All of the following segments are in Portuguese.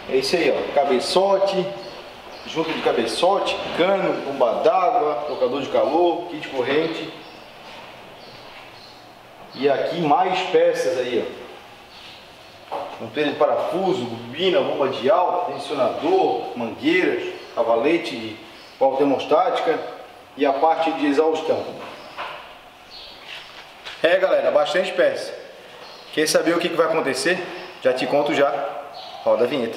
É isso aí, ó, cabeçote, junta de cabeçote, cano, bomba d'água, trocador de calor, kit corrente. E aqui mais peças aí, ó. Monteira de parafuso, bobina, bomba de álcool, tensionador, mangueiras, cavalete de válvula termostática e a parte de exaustão. É, galera, bastante peça. Quer saber o que vai acontecer? Já te conto já. Roda a vinheta.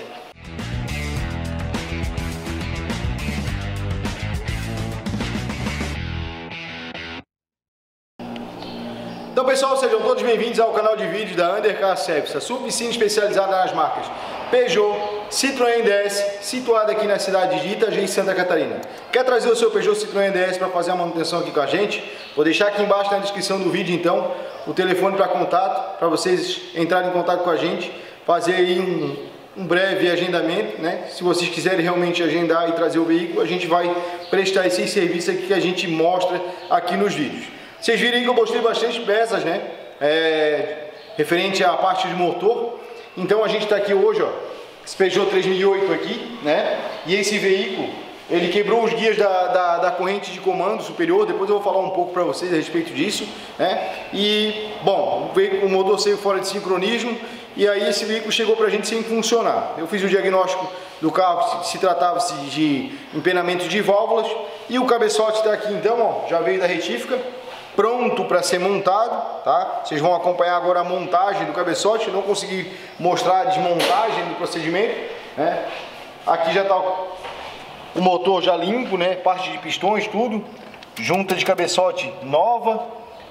Então, pessoal, sejam todos bem-vindos ao canal de vídeos da Undercar Service, a sua oficina especializada nas marcas Peugeot, Citroën DS, situada aqui na cidade de Itajaí, Santa Catarina. Quer trazer o seu Peugeot Citroën DS para fazer a manutenção aqui com a gente? Vou deixar aqui embaixo na descrição do vídeo, então, o telefone para contato, para vocês entrarem em contato com a gente, fazer aí um breve agendamento, né? Se vocês quiserem realmente agendar e trazer o veículo, a gente vai prestar esse serviço aqui que a gente mostra aqui nos vídeos. Vocês viram aí que eu mostrei bastante peças, né? Referente à parte de motor. Então a gente está aqui hoje, ó, esse Peugeot 3008 aqui, né? E esse veículo, ele quebrou os guias da corrente de comando superior. Depois eu vou falar um pouco para vocês a respeito disso, né? E, bom, o motor saiu fora de sincronismo e aí esse veículo chegou para a gente sem funcionar. Eu fiz o diagnóstico do carro, se tratava-se de empenamento de válvulas, e o cabeçote está aqui então, ó, já veio da retífica, pronto para ser montado, tá? Vocês vão acompanhar agora a montagem do cabeçote. Não consegui mostrar a desmontagem do procedimento, né? Aqui já está o motor já limpo, né? Parte de pistões, tudo. Junta de cabeçote nova.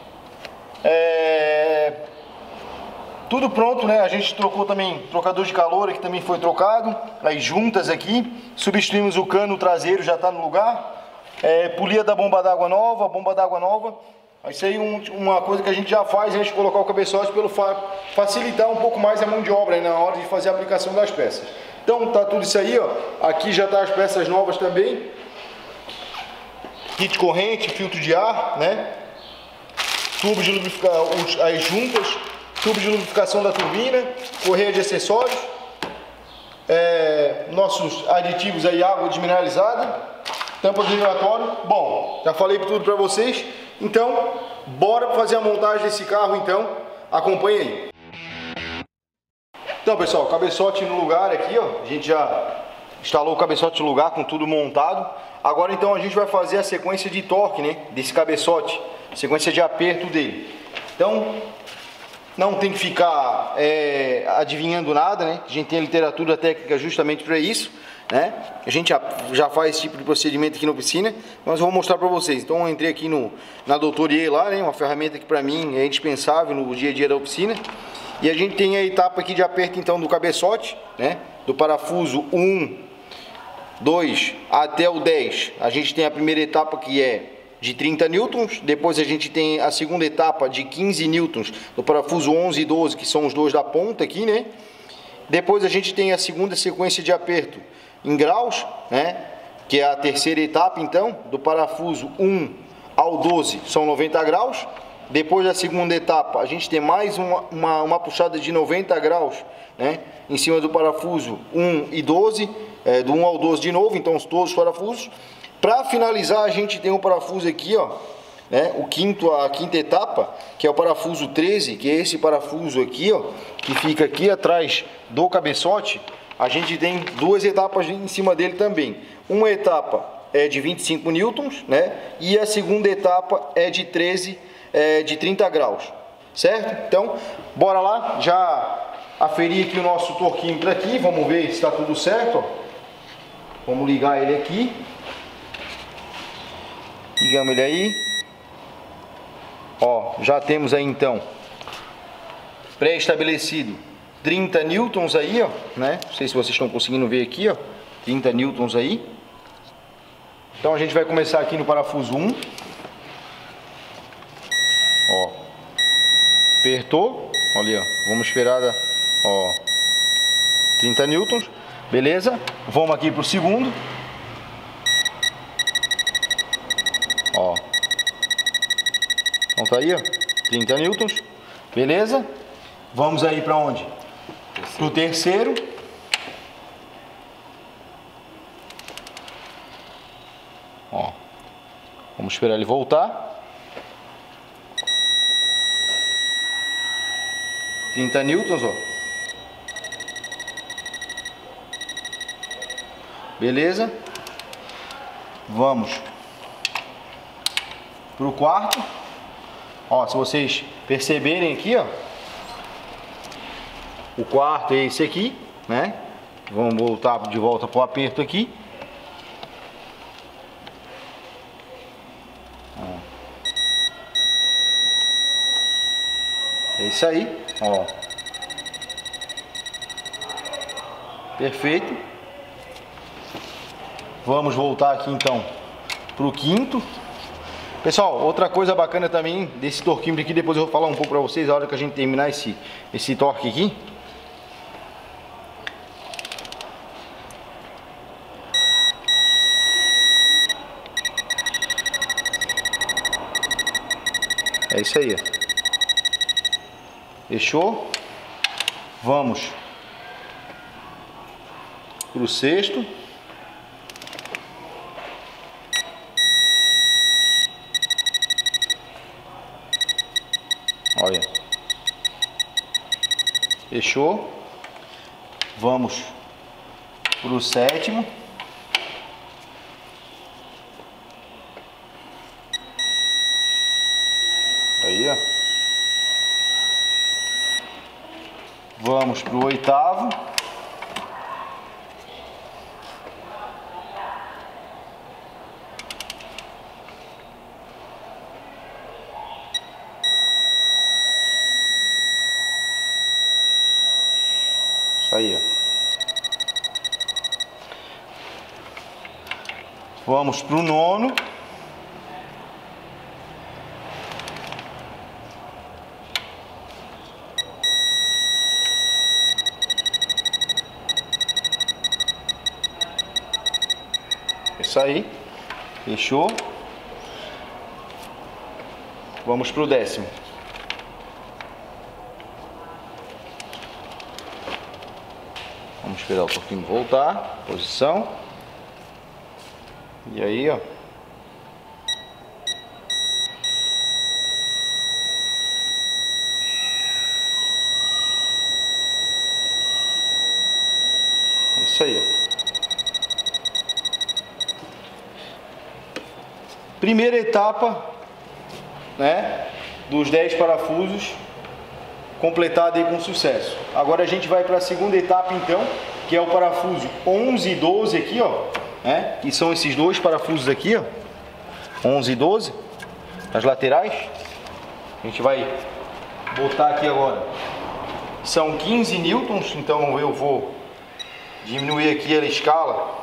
Tudo pronto, né? A gente trocou também trocador de calor, que também foi trocado. As juntas aqui. Substituímos o cano traseiro, já está no lugar. Polia da bomba d'água nova, Isso aí uma coisa que a gente já faz antes de colocar o cabeçote, pelo facilitar um pouco mais a mão de obra, né, na hora de fazer a aplicação das peças. Então tá tudo isso aí, ó. Aqui já tá as peças novas também. Kit corrente, filtro de ar, né? Tubo de lubrificação, as juntas, tubo de lubrificação da turbina, correia de acessórios, nossos aditivos aí, água desmineralizada, tampa do giratório. Bom, já falei tudo para vocês. Então, bora fazer a montagem desse carro, então. Acompanhe aí. Então, pessoal, cabeçote no lugar aqui, ó. A gente já instalou o cabeçote no lugar com tudo montado. Agora, então, a gente vai fazer a sequência de torque, né, desse cabeçote. Sequência de aperto dele. Então, não tem que ficar adivinhando nada, né? A gente tem a literatura técnica justamente para isso, né? A gente já faz esse tipo de procedimento aqui na oficina, mas eu vou mostrar para vocês. Então eu entrei aqui na Doutor lá, né? Uma ferramenta que para mim é indispensável no dia a dia da oficina. E a gente tem a etapa aqui de aperto então do cabeçote, né? Do parafuso 1, 2 até o 10. A gente tem a primeira etapa que é de 30 newtons, depois a gente tem a segunda etapa de 15 newtons do parafuso 11 e 12, que são os dois da ponta aqui, né? Depois a gente tem a segunda sequência de aperto em graus, né? Que é a terceira etapa, então, do parafuso 1 ao 12, são 90 graus. Depois da segunda etapa, a gente tem mais uma puxada de 90 graus, né? Em cima do parafuso 1 e 12, do 1 ao 12 de novo, então todos os parafusos. Para finalizar, a gente tem um parafuso aqui, ó, né? A quinta etapa, que é o parafuso 13, que é esse parafuso aqui, ó, que fica aqui atrás do cabeçote. A gente tem duas etapas em cima dele também. Uma etapa é de 25 newtons, né? E a segunda etapa é de 30 graus, certo? Então, bora lá, já aferir aqui o nosso torquímetro aqui, vamos ver se está tudo certo, ó. Vamos ligar ele aqui. Ligamos ele aí. Ó, já temos aí então pré-estabelecido 30 newtons aí, ó, né? Não sei se vocês estão conseguindo ver aqui, ó, 30 newtons aí. Então a gente vai começar aqui no parafuso 1. Ó, apertou, olha, ó, vamos esperar, ó, 30 newtons, beleza? Vamos aqui pro segundo. Ó, então tá aí, ó, 30 newtons, beleza? Vamos aí para onde? Pro terceiro. Vamos esperar ele voltar. 30 newtons, ó. Beleza? Vamos pro quarto. Ó, se vocês perceberem aqui, ó, o quarto é esse aqui, né? Vamos voltar de volta pro aperto aqui. É isso aí, ó. Perfeito. Vamos voltar aqui então pro quinto. Pessoal, outra coisa bacana também desse torquímetro aqui, depois eu vou falar um pouco para vocês a hora que a gente terminar esse torque aqui. É isso aí, ó. Fechou? Vamos pro sexto. Olha. Fechou? Vamos pro sétimo. Aí, ó. Vamos pro oitavo. Isso aí, ó. Vamos pro nono. Isso aí, fechou. Vamos pro décimo. Vamos esperar o torquinho voltar, posição. E aí, ó. Isso aí, ó. Primeira etapa, né, dos 10 parafusos completada aí com sucesso. Agora a gente vai para a segunda etapa então, que é o parafuso 11 e 12 aqui, ó, né, que são esses dois parafusos aqui, ó, 11 e 12, as laterais. A gente vai botar aqui agora. São 15 newtons, então eu vou diminuir aqui a escala.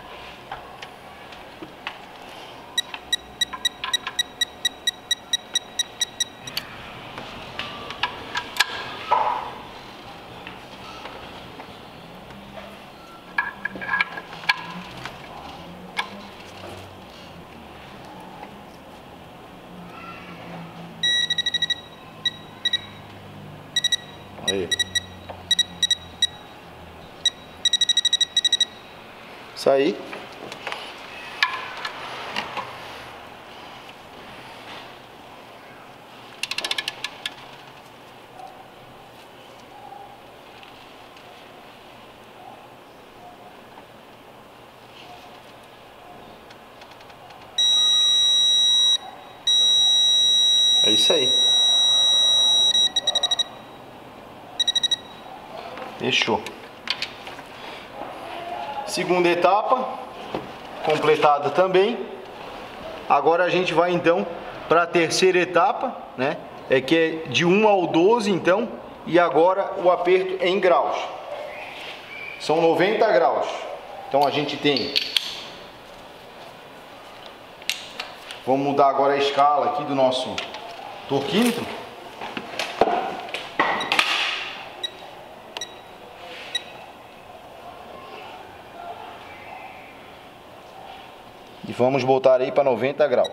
Aí. Isso aí. É isso aí. Fechou. Segunda etapa completada também. Agora a gente vai então para a terceira etapa, né? É que é de 1 ao 12 então, e agora o aperto em graus. São 90 graus. Então a gente tem. Vamos mudar agora a escala aqui do nosso torquímetro. E vamos botar aí para 90 graus.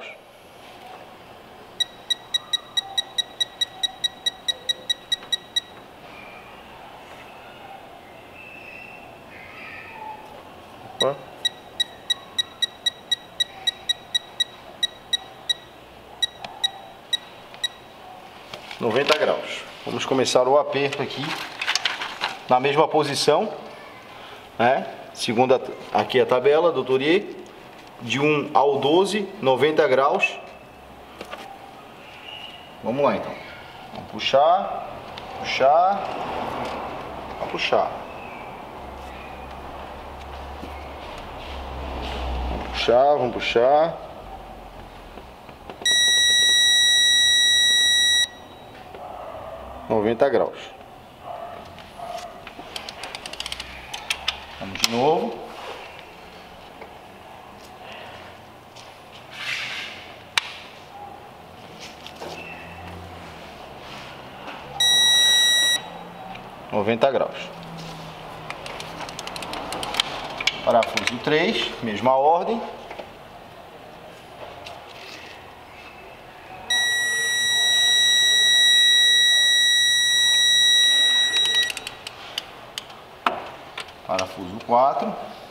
Opa. 90 graus. Vamos começar o aperto aqui na mesma posição, né? Segunda aqui a tabela do Tourier, de 1 ao 12, 90 graus. Vamos lá então. Vamos puxar, puxar, vamos puxar. Vamos puxar, vamos puxar. graus. Vamos de novo. graus. Parafuso 3, mesma ordem. Parafuso 4.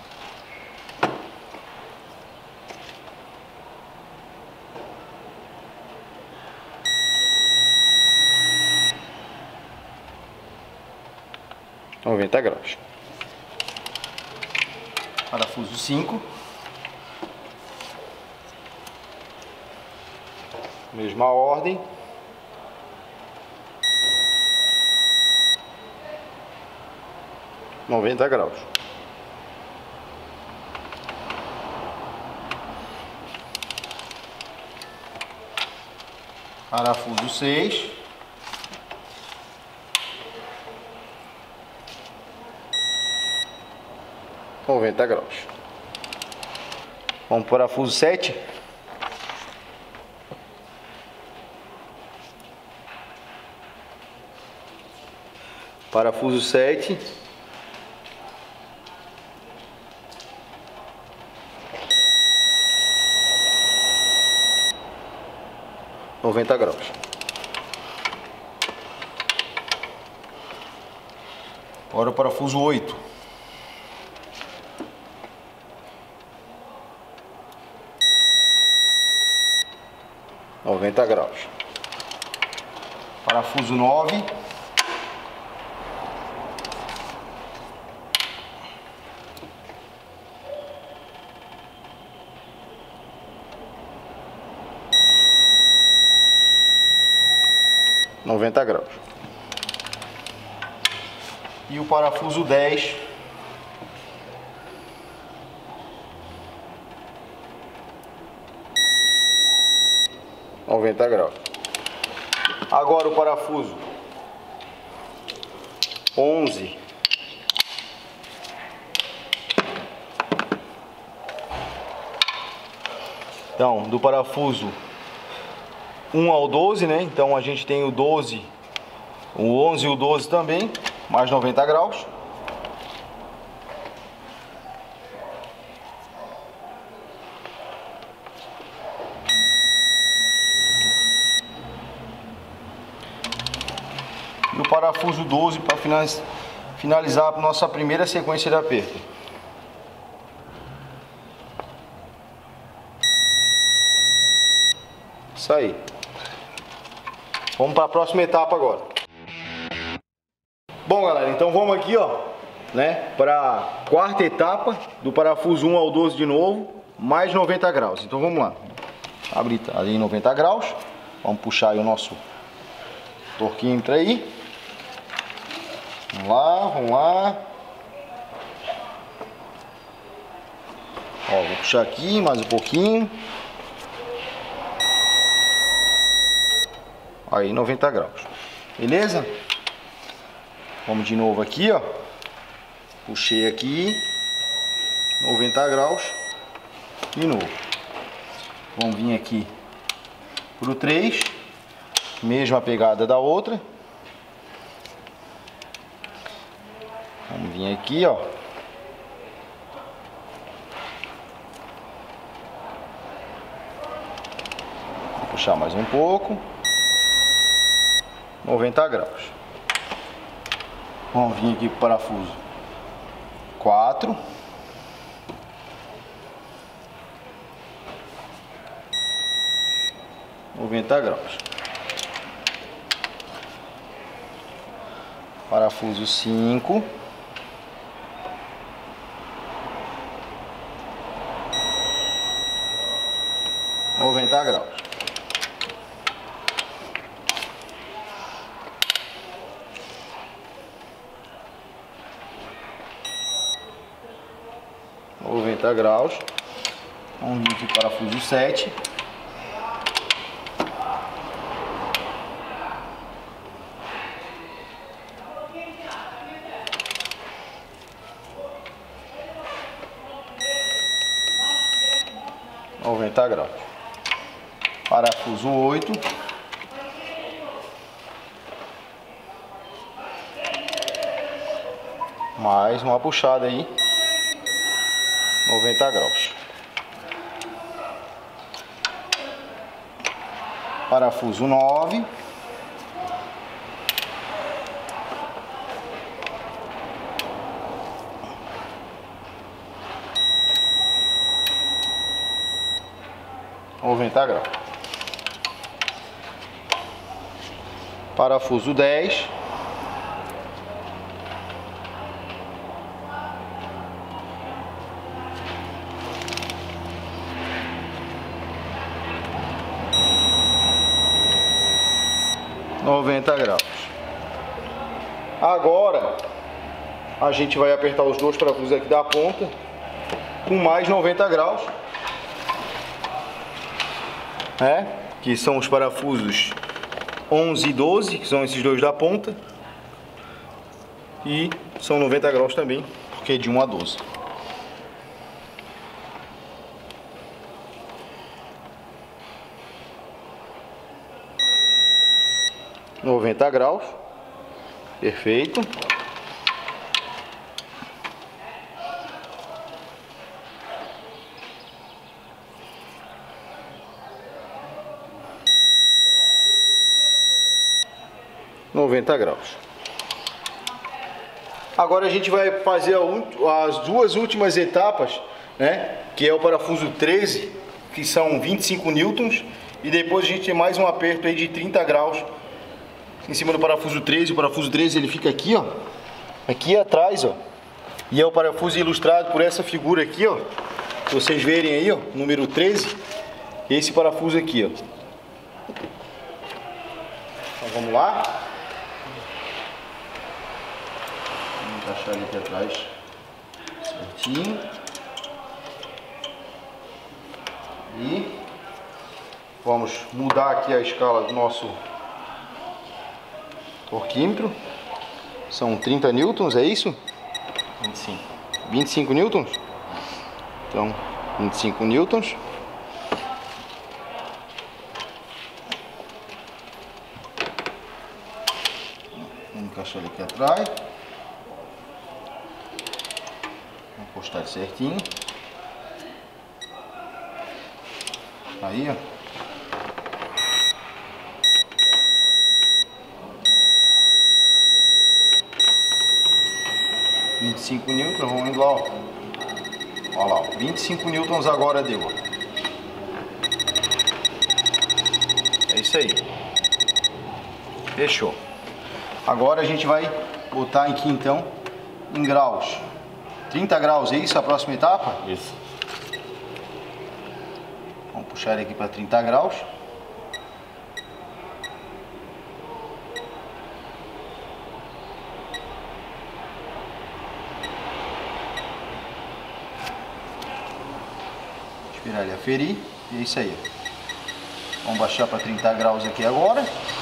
Graus. Parafuso 5. Mesma ordem. Graus. Parafuso 6. Graus. Vamos para o parafuso 7. Parafuso 7. Graus. Agora o parafuso 8. Graus. Parafuso 9. Graus. E o parafuso 10. Graus. Agora o parafuso 11. Então, do parafuso 1 ao 12, né? Então a gente tem o 12, o 11 e o 12 também, mais 90 graus. E o parafuso 12 para finalizar a nossa primeira sequência de aperto. Isso aí. Vamos para a próxima etapa agora. Bom, galera, então vamos aqui, ó, né, para a quarta etapa do parafuso 1 ao 12 de novo, mais 90 graus. Então vamos lá. Abrir ali em 90 graus. Vamos puxar aí o nosso torquímetro aí. Vamos lá, vamos lá. Ó, vou puxar aqui mais um pouquinho. Aí 90 graus. Beleza? Vamos de novo aqui, ó. Puxei aqui. 90 graus. De novo. Vamos vir aqui pro 3. Mesma pegada da outra. Vamos vir aqui, ó. Vou puxar mais um pouco. 90 graus. Vamos vir aqui para o parafuso 4. Graus. Parafuso 5. (90 graus). (90 graus). Vamos vir aqui parafuso 7. (90 graus). Parafuso 8. Mais uma puxada aí. 90 graus. Parafuso 9. (90 graus). Parafuso 10. (90 graus). Agora a gente vai apertar os dois parafusos aqui da ponta com mais 90 graus, que são os parafusos 11 e 12, que são esses dois da ponta, e são 90 graus também, porque é de 1 a 12. (90 graus). Perfeito. (90 graus). Agora a gente vai fazer as duas últimas etapas, que é o parafuso 13, que são 25 newtons, e depois a gente tem mais um aperto aí de 30 graus em cima do parafuso 13. O parafuso 13 ele fica aqui, aqui atrás, e é o parafuso ilustrado por essa figura aqui, que vocês verem aí, número 13, esse parafuso aqui, Então vamos lá. Vamos encaixar ele aqui atrás certinho. E vamos mudar aqui a escala do nosso torquímetro. São 30 newtons, é isso? 25. 25 newtons? Então, 25 newtons. Vamos encaixar ele aqui atrás. Vamos encostar ele certinho. Aí, 25 newtons, vamos indo lá, Olha lá, 25 newtons agora deu, É isso aí. Fechou. Agora a gente vai botar aqui então em graus. 30 graus, é isso a próxima etapa? Isso. Vamos puxar ele aqui para 30 graus. Esperar ele aferir. E é isso aí. Vamos baixar para 30 graus aqui agora.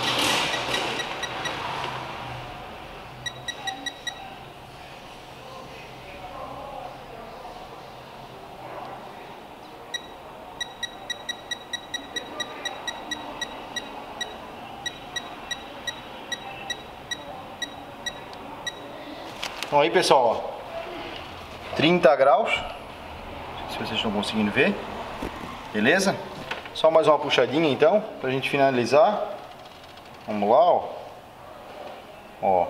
Então aí, pessoal, 30 graus, não sei se vocês estão conseguindo ver, beleza? Só mais uma puxadinha então, pra gente finalizar. Vamos lá, ó.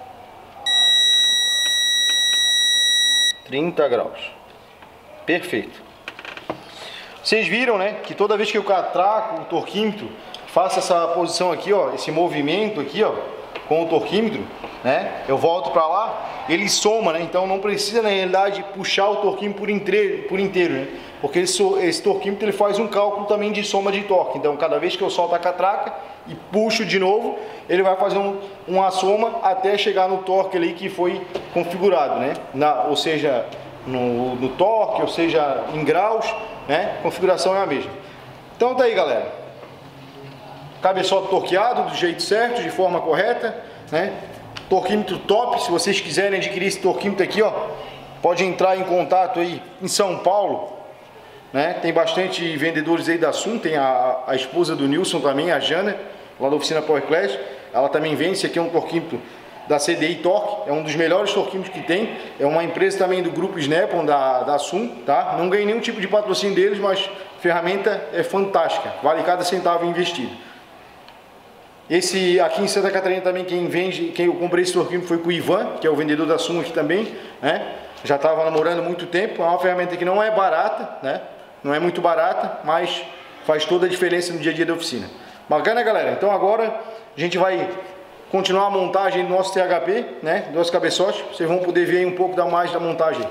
30 graus, perfeito. Vocês viram, né, que toda vez que eu catraco o torquímetro, faço essa posição aqui, esse movimento aqui, com o torquímetro, né? Eu volto para lá, ele soma, né? Então não precisa na realidade puxar o torquímetro por inteiro, né? Porque esse torquímetro ele faz um cálculo também de soma de torque. Então cada vez que eu solto a catraca e puxo de novo, ele vai fazer uma soma até chegar no torque ali que foi configurado, né? Ou seja, no torque, ou seja, em graus, né? A configuração é a mesma. Então tá aí, galera. Cabeçote torqueado do jeito certo, de forma correta, né? Torquímetro top. Se vocês quiserem adquirir esse torquímetro aqui, ó, pode entrar em contato aí em São Paulo, né? Tem bastante vendedores aí da Sun, tem a esposa do Nilson também, a Jana, lá da oficina Power Clash. Ela também vende. Esse aqui é um torquímetro da CDI Torque, é um dos melhores torquímetros que tem. É uma empresa também do grupo Snap-on da Sun, tá? Não ganhei nenhum tipo de patrocínio deles, mas a ferramenta é fantástica, vale cada centavo investido. Esse aqui em Santa Catarina também, quem eu comprei esse torquímetro foi com o Ivan, que é o vendedor da Sun aqui também, né? Já estava namorando há muito tempo. É uma ferramenta que não é barata, né? Não é muito barata, mas faz toda a diferença no dia a dia da oficina. Bacana, galera? Então agora a gente vai continuar a montagem do nosso THP, né? Do nosso cabeçote. Vocês vão poder ver aí um pouco mais da montagem.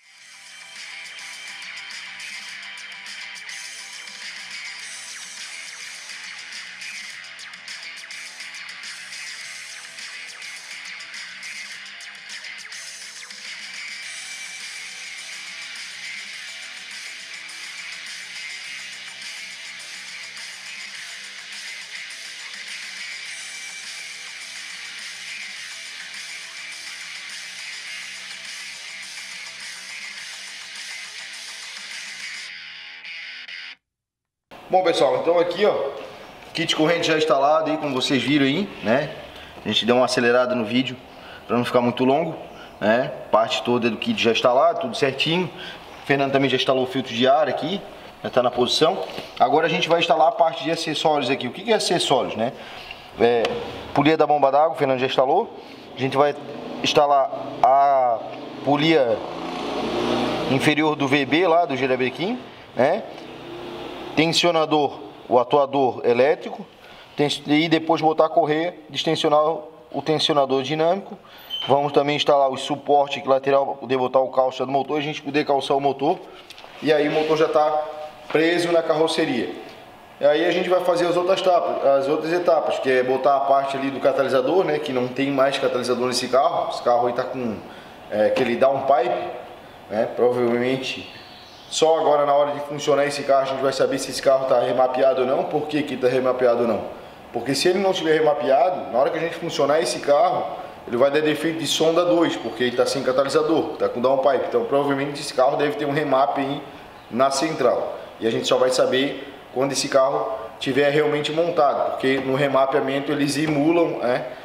Bom, pessoal, então aqui, ó, kit corrente já instalado aí, como vocês viram aí, né? A gente deu uma acelerada no vídeo para não ficar muito longo, né? Parte toda do kit já instalado, tudo certinho. O Fernando também já instalou o filtro de ar aqui, já está na posição. Agora a gente vai instalar a parte de acessórios aqui. O que é acessórios, né? Polia da bomba d'água, o Fernando já instalou. A gente vai instalar a polia inferior do VB lá, do Girabequim, né? Tensionador, o atuador elétrico, e depois botar a correia, destensionar o tensionador dinâmico. Vamos também instalar o suporte lateral para poder botar o calça do motor, a gente poder calçar o motor, e aí o motor já está preso na carroceria. E aí a gente vai fazer as outras etapas, que é botar a parte ali do catalisador, né, que não tem mais catalisador nesse carro. Esse carro aí está com aquele downpipe, né, provavelmente. Só agora na hora de funcionar esse carro a gente vai saber se esse carro está remapeado ou não. Por que que está remapeado ou não? Porque se ele não estiver remapeado, na hora que a gente funcionar esse carro, ele vai dar defeito de sonda 2, porque ele está sem catalisador, está com downpipe. Então provavelmente esse carro deve ter um remap aí na central. E a gente só vai saber quando esse carro estiver realmente montado, porque no remapeamento eles emulam,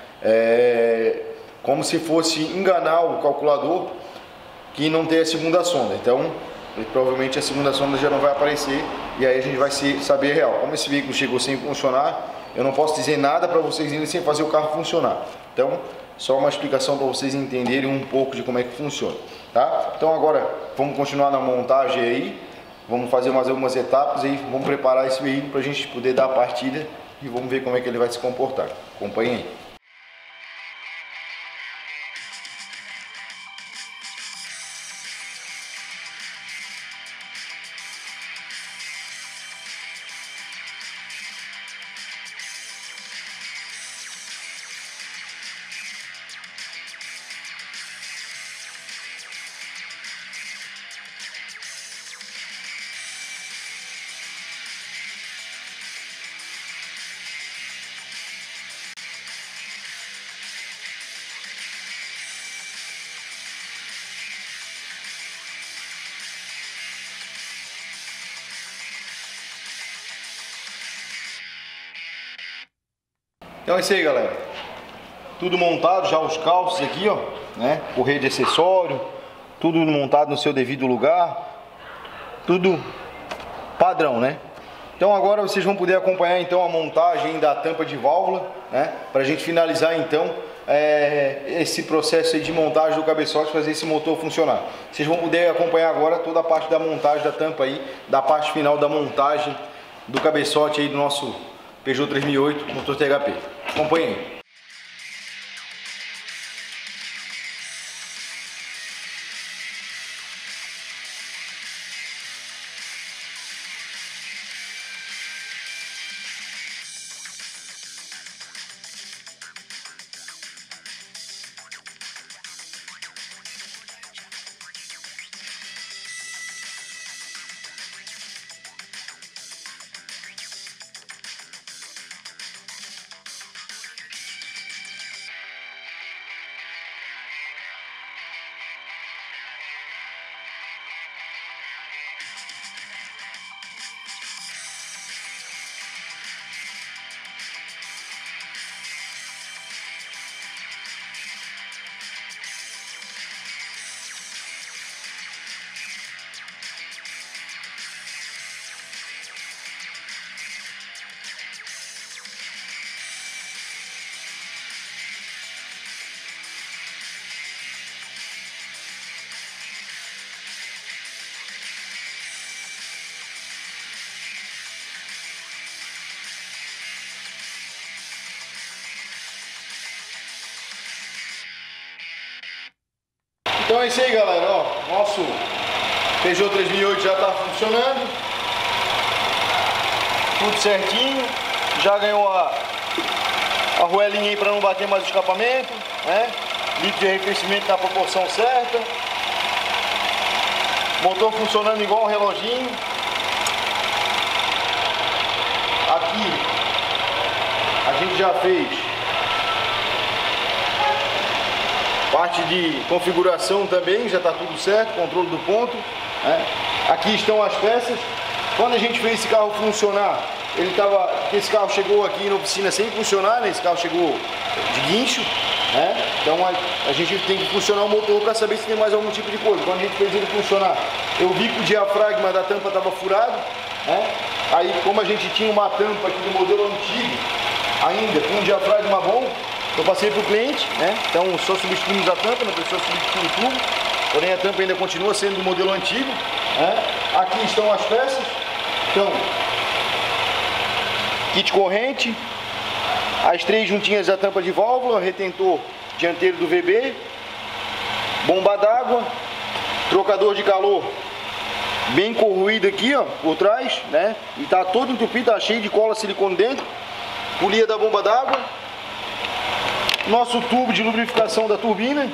como se fosse enganar o calculador que não tem a segunda sonda. Então provavelmente a segunda sonda já não vai aparecer, e aí a gente vai saber real. Como esse veículo chegou sem funcionar, eu não posso dizer nada para vocês ainda sem fazer o carro funcionar. Então, só uma explicação para vocês entenderem um pouco de como é que funciona, tá? Então agora vamos continuar na montagem aí, vamos fazer mais algumas etapas aí, vamos preparar esse veículo para a gente poder dar a partida e vamos ver como é que ele vai se comportar. Acompanhem aí. Então é isso aí, galera. Tudo montado, já os calços aqui, ó, né? Correia de acessório, tudo montado no seu devido lugar, tudo padrão, né? Então agora vocês vão poder acompanhar então a montagem da tampa de válvula, né? Pra gente finalizar então esse processo aí de montagem do cabeçote, fazer esse motor funcionar. Vocês vão poder acompanhar agora toda a parte da montagem da tampa aí, da parte final da montagem do cabeçote aí do nosso Peugeot 3008 motor THP. Acompanhem. Então é isso aí, galera, ó, nosso Peugeot 3008 já está funcionando, tudo certinho, já ganhou a arruelinha aí para não bater mais o escapamento, né? Líquido de arrefecimento na proporção certa, motor funcionando igual um reloginho. Aqui a gente já fez parte de configuração também, já está tudo certo, controle do ponto, né? Aqui estão as peças. Quando a gente fez esse carro funcionar, esse carro chegou aqui na oficina sem funcionar, né? Esse carro chegou de guincho, né? Então a gente tem que funcionar o motor para saber se tem mais algum tipo de coisa. Quando a gente fez ele funcionar, eu vi que o diafragma da tampa estava furado, né? Aí, como a gente tinha uma tampa aqui do modelo antigo, ainda com um diafragma bom, eu passei para o cliente, né? Então só substituímos a tampa, não precisa substituir o tubo, porém a tampa ainda continua sendo do modelo antigo, né? Aqui estão as peças, então kit corrente, as 3 juntinhas da tampa de válvula, retentor dianteiro do VB, bomba d'água, trocador de calor bem corroído aqui, ó, por trás, né? E tá todo entupido, tá cheio de cola silicone dentro, polia da bomba d'água, nosso tubo de lubrificação da turbina,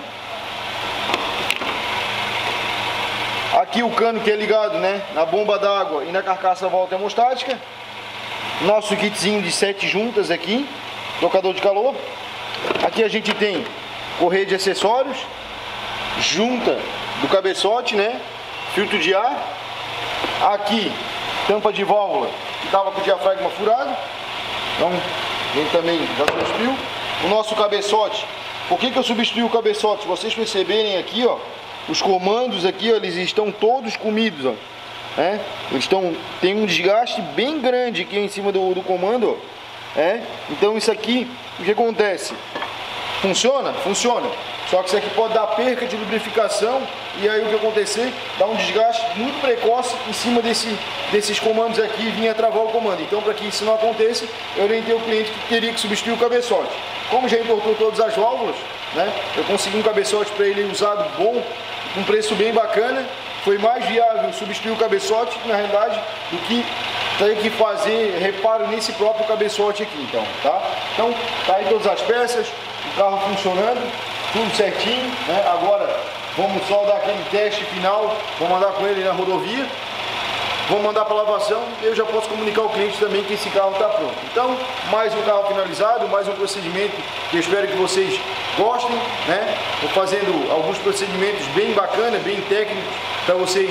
aqui o cano que é ligado, né, na bomba d'água e na carcaça volta hemostática, nosso kitzinho de 7 juntas aqui, trocador de calor. Aqui a gente tem correia de acessórios, junta do cabeçote, né, filtro de ar, aqui tampa de válvula que estava com o diafragma furado, então ele também já substituiu. O nosso cabeçote, por que eu substituí o cabeçote? Se vocês perceberem aqui, ó, os comandos aqui, ó, eles estão todos comidos, ó, né? Tem um desgaste bem grande aqui em cima do comando, ó, então isso aqui, o que acontece? Funciona? Funciona. Só que isso aqui pode dar perca de lubrificação e aí o que acontecer? Dá um desgaste muito precoce em cima desses comandos aqui e vinha travar o comando. Então, para que isso não aconteça, eu orientei o cliente que teria que substituir o cabeçote. Como já importou todas as válvulas, né, eu consegui um cabeçote para ele usado bom, com um preço bem bacana. Foi mais viável substituir o cabeçote, na realidade, do que ter que fazer reparo nesse próprio cabeçote aqui, então, tá? Então, tá aí todas as peças, o carro funcionando, tudo certinho, né? Agora, vamos só dar aquele teste final, vamos andar com ele na rodovia, vamos mandar para lavação e eu já posso comunicar ao cliente também que esse carro está pronto. Então, mais um carro finalizado, mais um procedimento que eu espero que vocês gostem, né? Estou fazendo alguns procedimentos bem bacanas, bem técnicos, para vocês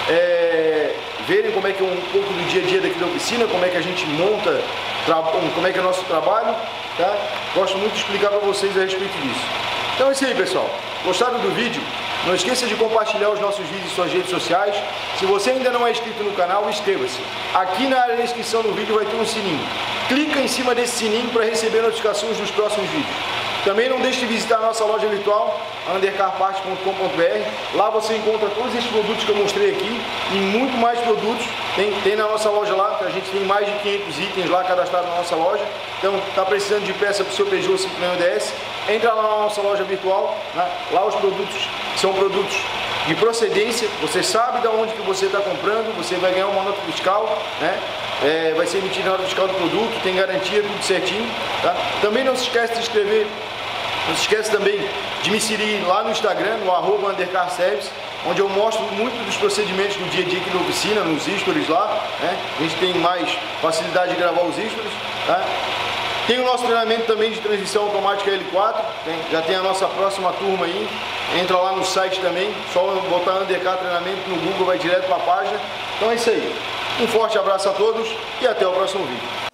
verem como é que é um pouco do dia a dia daqui da oficina, como é que a gente monta, como é que é o nosso trabalho, tá? Gosto muito de explicar para vocês a respeito disso. Então é isso aí, pessoal. Gostaram do vídeo? Não esqueça de compartilhar os nossos vídeos em suas redes sociais. Se você ainda não é inscrito no canal, inscreva-se. Aqui na área de inscrição do vídeo vai ter um sininho. Clica em cima desse sininho para receber notificações dos próximos vídeos. Também não deixe de visitar a nossa loja virtual, undercarparts.com.br. Lá você encontra todos esses produtos que eu mostrei aqui e muito mais produtos. Tem na nossa loja lá, que a gente tem mais de 500 itens lá cadastrados na nossa loja. Então, está precisando de peça para o seu Peugeot 506DS, entra lá na nossa loja virtual, né? Lá os produtos são produtos de procedência, você sabe de onde que você está comprando, você vai ganhar uma nota fiscal, né? Vai ser emitida a nota fiscal do produto, tem garantia, tudo certinho, tá? Também não se esquece de inscrever, não se esquece também de me seguir lá no Instagram, no @undercarservice, onde eu mostro muito dos procedimentos do dia a dia aqui na oficina, nos stories lá, né? A gente tem mais facilidade de gravar os stories, tá? Tem o nosso treinamento também de transmissão automática L4, já tem a nossa próxima turma aí, entra lá no site também, só botar Undercar Treinamento no Google, vai direto para a página. Então é isso aí, um forte abraço a todos e até o próximo vídeo.